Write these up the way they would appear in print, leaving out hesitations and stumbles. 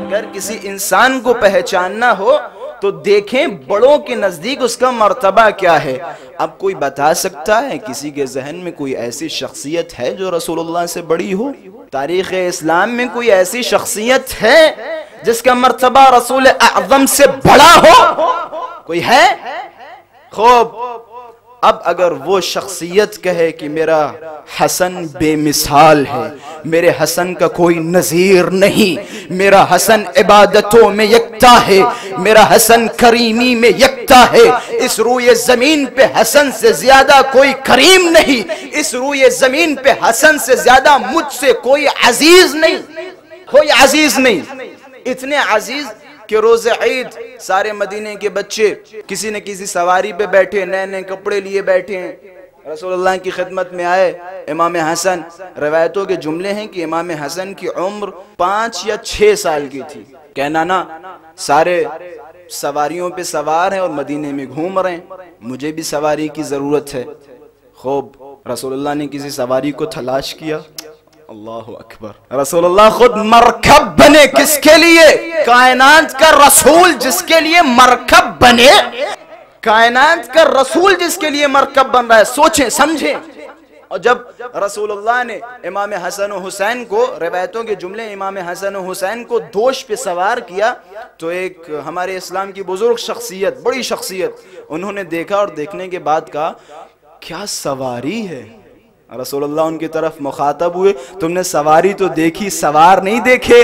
اگر کسی انسان کو پہچاننا ہو تو دیکھیں بڑوں کے نزدیک اس کا مرتبہ کیا ہے۔ اب کوئی بتا سکتا ہے کسی کے ذہن میں کوئی ایسی شخصیت ہے جو رسول اللہ سے بڑی ہو؟ تاریخ اسلام میں کوئی ایسی شخصیت ہے جس کا مرتبہ رسول اعظم سے بڑا ہو؟ کوئی ہے؟ خوب، اب اگر وہ شخصیت کہے کہ میرا حسن بے مثال ہے، میرے حسن کا کوئی نظیر نہیں، میرا حسن عبادتوں میں یکتا ہے، میرا حسن کریمی میں یکتا ہے، اس روئے زمین پہ حسن سے زیادہ کوئی کریم نہیں، اس روئے زمین پہ حسن سے زیادہ مجھ سے کوئی عزیز نہیں، کوئی عزیز نہیں، اتنے عزیز کہ روز عید سارے مدینے کے بچے کسی نہ کسی سواری پہ بیٹھے، نئے نئے کپڑے لیے بیٹھے ہیں، رسول اللہ کی خدمت میں آئے امام حسن۔ روایتوں کے جملے ہیں کہ امام حسن کی عمر 5 یا 6 سال کی تھی۔ کہ نانا سارے سواریوں پہ سوار ہیں اور مدینے میں گھوم رہے ہیں، مجھے بھی سواری کی ضرورت ہے۔ خوب، رسول اللہ نے کسی سواری کو تلاش کیا، اللہ اکبر، رسول اللہ خود مرکب بنے، کس کے لیے؟ کائنات کا رسول جس کے لیے مرکب بنے، کائنات کا رسول جس کے لیے مرکب بن رہا ہے، سوچیں سمجھیں۔ اور جب رسول اللہ نے امام حسن و حسین کو، روایتوں کے جملے، امام حسن و حسین کو دوش پہ سوار کیا تو ایک ہمارے اسلام کی بزرگ شخصیت، بڑی شخصیت، انہوں نے دیکھا اور دیکھنے کے بعد کہا کیا سواری ہے۔ رسول اللہ ان کی طرف مخاطب ہوئے، تم نے سواری تو دیکھی، سوار نہیں دیکھے؟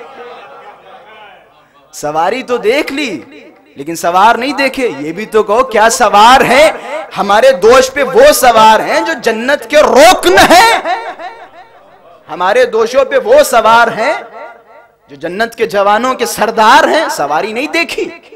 سواری تو دیکھ لی لیکن سوار نہیں دیکھے، یہ بھی تو کہو کیا سوار ہیں؟ ہمارے دوش پہ وہ سوار ہیں جو جنت کے رکن ہیں، ہمارے دوشوں پہ وہ سوار ہیں جو جنت کے جوانوں کے سردار ہیں، سواری نہیں دیکھی۔